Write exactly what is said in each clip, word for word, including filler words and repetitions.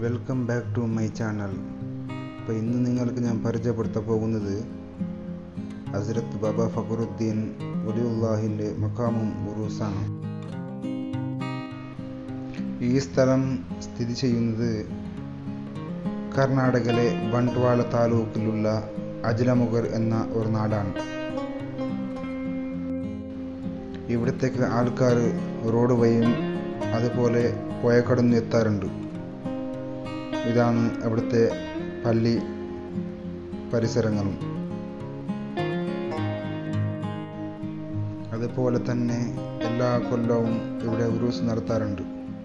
Welcome back to my channel. അപ്പോൾ ഇന്ന് നിങ്ങൾക്ക് ഞാൻ പരിചയപ്പെടുത്താൻ പോകുന്നത് ഹസ്രത്ത് ബാബ ഫഖറുദ്ദീൻ വലിയുല്ലാഹിൻ്റെ മഖാമും ഉറൂസാണ്. ഈ സ്ഥലം സ്ഥിതി ചെയ്യുന്നത് കർണാടകയിലെ ബണ്ട്വാള താലൂക്കിലുള്ള അജ്ലമുഗർ എന്ന ഒരു നാടാണ്. ഇവിടത്തേക്ക് ആൾക്കാർ റോഡ് വഴിയും അതുപോലെ പുഴ കടന്നു എത്താറുണ്ട്. ഇതാണ് അവിടുത്തെ പള്ളി പരിസരങ്ങളും. അതുപോലെ തന്നെ എല്ലാ കൊല്ലവും ഇവിടെ ഉറൂസ് നടത്താറുണ്ട്.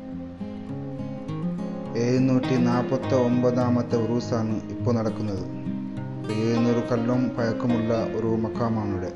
എഴുന്നൂറ്റി നാൽപ്പത്തി ഒമ്പതാമത്തെ ഉറൂസാണ് ഇപ്പോൾ നടക്കുന്നത്. എഴുന്നൂറ് കൊല്ലം പഴക്കമുള്ള ഒരു മഖാമാണ് ഇവിടെ.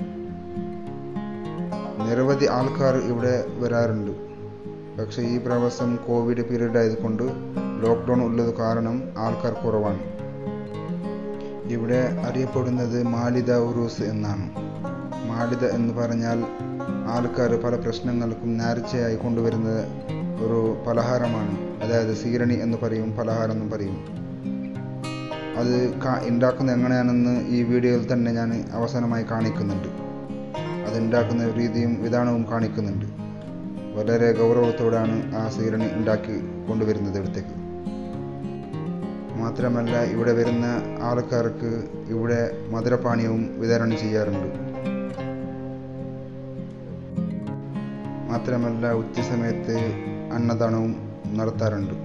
നിരവധി ആൾക്കാർ ഇവിടെ വരാറുണ്ട്. പക്ഷേ ഈ പ്രാവശ്യം കോവിഡ് പീരീഡ് ആയതുകൊണ്ട് ലോക്ക്ഡൗൺ ഉള്ളത് കാരണം ആൾക്കാർ കുറവാണ്. ഇവിടെ അറിയപ്പെടുന്നത് മാലിദ ഉറൂസ് എന്നാണ്. മാലിദ എന്ന് പറഞ്ഞാൽ ആൾക്കാർ പല പ്രശ്നങ്ങൾക്കും നേർച്ചയായി കൊണ്ടുവരുന്ന ഒരു പലഹാരമാണ്. അതായത് സീരണി എന്ന് പറയും, പലഹാരം എന്നും പറയും. അത് ഉണ്ടാക്കുന്നത് എങ്ങനെയാണെന്ന് ഈ വീഡിയോയിൽ തന്നെ ഞാൻ അവസാനമായി കാണിക്കുന്നുണ്ട്. അതുണ്ടാക്കുന്ന രീതിയും വിധാനവും കാണിക്കുന്നുണ്ട്. വളരെ ഗൗരവത്തോടാണ് ആ സീരണി ഉണ്ടാക്കി കൊണ്ടുവരുന്നത് ഇവിടത്തേക്ക്. മാത്രമല്ല ഇവിടെ വരുന്ന ആൾക്കാർക്ക് ഇവിടെ മധുരപാനീയവും വിതരണം ചെയ്യാറുണ്ട്. മാത്രമല്ല ഉച്ച സമയത്ത് അന്നദാനവും നടത്താറുണ്ട്.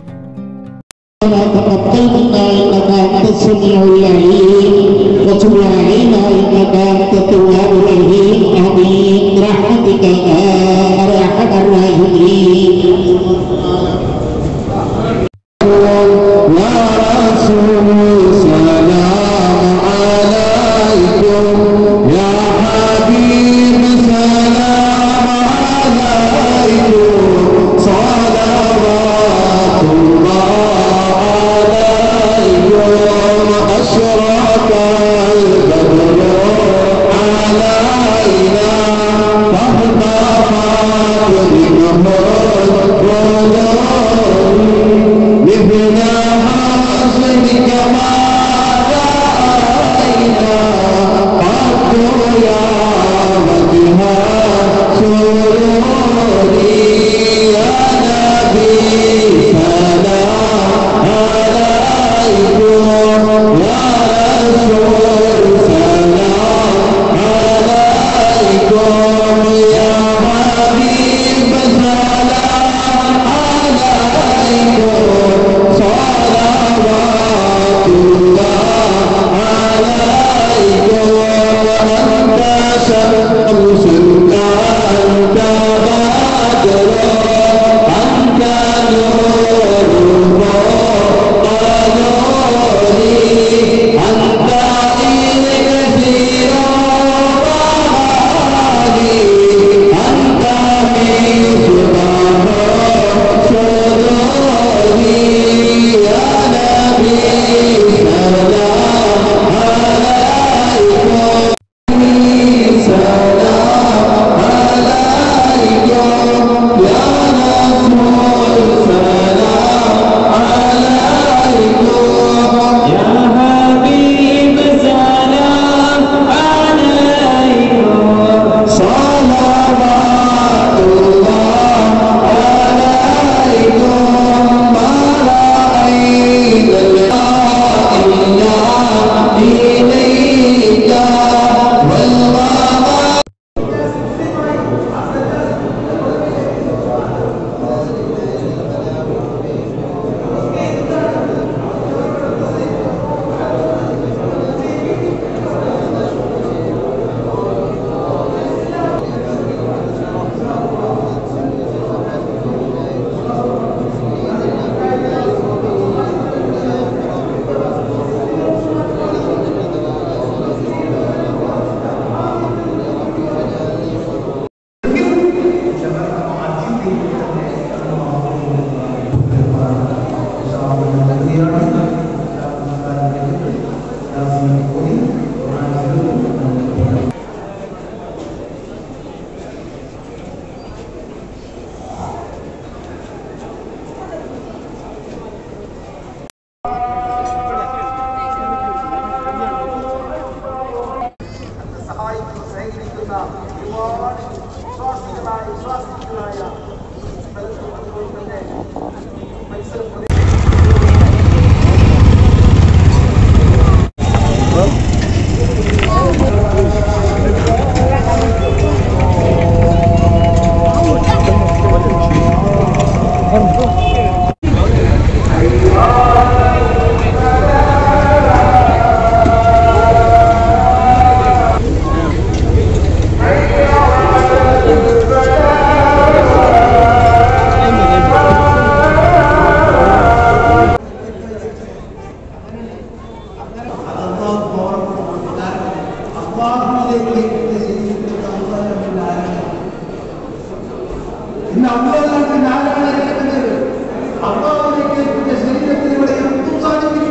ഇന്ന് അമ്പതാൾക്ക് നാലാണ് ഇരിക്കുന്നത്. അള്ളാഹുവിലേക്ക് എത്തിയ ശരീരത്തിലൂടെ എന്തും സാധിക്കും.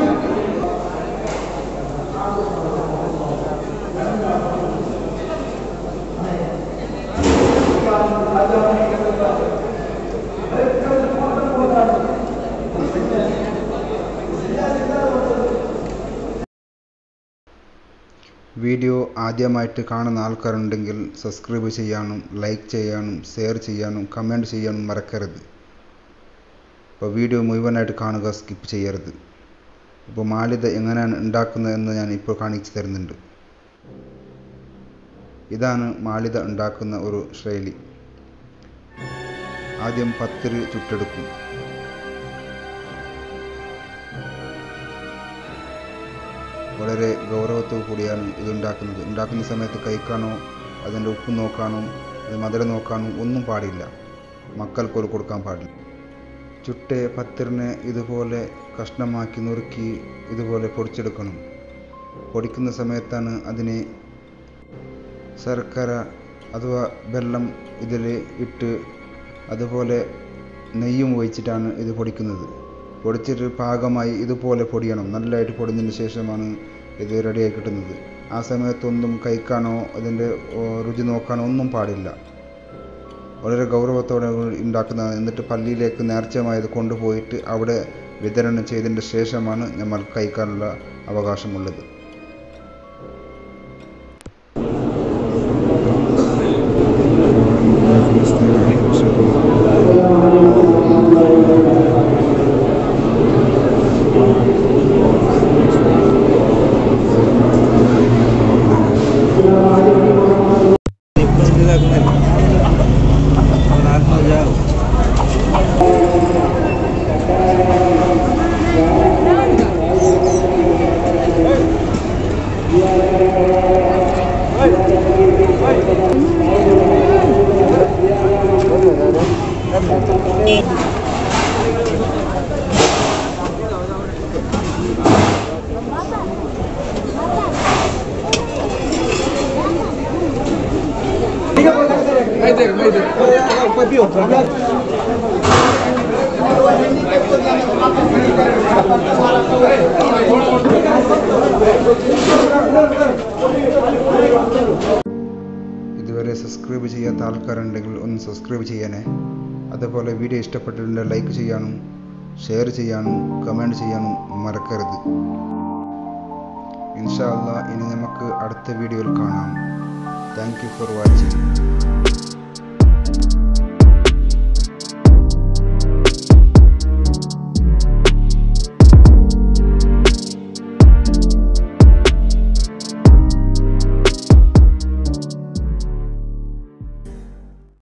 വീഡിയോ ആദ്യമായിട്ട് കാണുന്ന ആൾക്കാരുണ്ടെങ്കിൽ സബ്സ്ക്രൈബ് ചെയ്യാനും ലൈക്ക് ചെയ്യാനും ഷെയർ ചെയ്യാനും കമൻറ്റ് ചെയ്യാനും മറക്കരുത്. അപ്പോൾ വീഡിയോ മുഴുവനായിട്ട് കാണുക, സ്കിപ്പ് ചെയ്യരുത്. അപ്പോൾ മാലിത എങ്ങനെയാണ് ഉണ്ടാക്കുന്നതെന്ന് ഞാൻ ഇപ്പോൾ കാണിച്ചു തരുന്നുണ്ട്. ഇതാണ് മാലിത ഉണ്ടാക്കുന്ന ഒരു ശൈലി. ആദ്യം പത്തിരി ചുട്ടെടുക്കും. വളരെ ഗൗരവത്തോടു കൂടിയാണ് ഇത് ഉണ്ടാക്കുന്നത്. ഉണ്ടാക്കുന്ന സമയത്ത് കഴിക്കാനോ അതിൻ്റെ ഉപ്പ് നോക്കാനോ അത് മധുരം നോക്കാനോ ഒന്നും പാടില്ല. മക്കൾക്ക് കൊടുക്കാൻ പാടില്ല. ചുട്ട് പത്തിരിനെ ഇതുപോലെ കഷ്ണമാക്കി നുറുക്കി ഇതുപോലെ പൊടിച്ചെടുക്കണം. പൊടിക്കുന്ന സമയത്താണ് അതിനെ ശർക്കര അഥവാ വെള്ളം ഇതിൽ ഇട്ട് അതുപോലെ നെയ്യും ഒഴിച്ചിട്ടാണ് ഇത് പൊടിക്കുന്നത്. പൊടിച്ചിട്ട് പാകമായി ഇതുപോലെ പൊടിയണം. നല്ലതായിട്ട് പൊടിഞ്ഞതിന് ശേഷമാണ് ഇത് റെഡിയായി കിട്ടുന്നത്. ആ സമയത്തൊന്നും കഴിക്കാനോ അതിൻ്റെ രുചി നോക്കാനോ ഒന്നും പാടില്ല. വളരെ ഗൗരവത്തോടെ ഉണ്ടാക്കുന്നതാണ്. എന്നിട്ട് പള്ളിയിലേക്ക് നേർച്ചയായത് കൊണ്ടുപോയിട്ട് അവിടെ വിതരണം ചെയ്തതിന് ശേഷമാണ് നമ്മൾ കഴിക്കാനുള്ള അവകാശമുള്ളത്. ഇതുവരെ സബ്സ്ക്രൈബ് ചെയ്യാത്ത ആൾക്കാരുണ്ടെങ്കിൽ ഒന്ന് സബ്സ്ക്രൈബ് ചെയ്യാനേ. അതുപോലെ വീഡിയോ ഇഷ്ടപ്പെട്ടിട്ടുണ്ടെങ്കിൽ ലൈക്ക് ചെയ്യാനും ഷെയർ ചെയ്യാനും കമൻറ്റ് ചെയ്യാനും മറക്കരുത്. ഇൻഷാ അല്ലാഹ് ഇനി നമുക്ക് അടുത്ത വീഡിയോയിൽ കാണാം. Thank you for watching.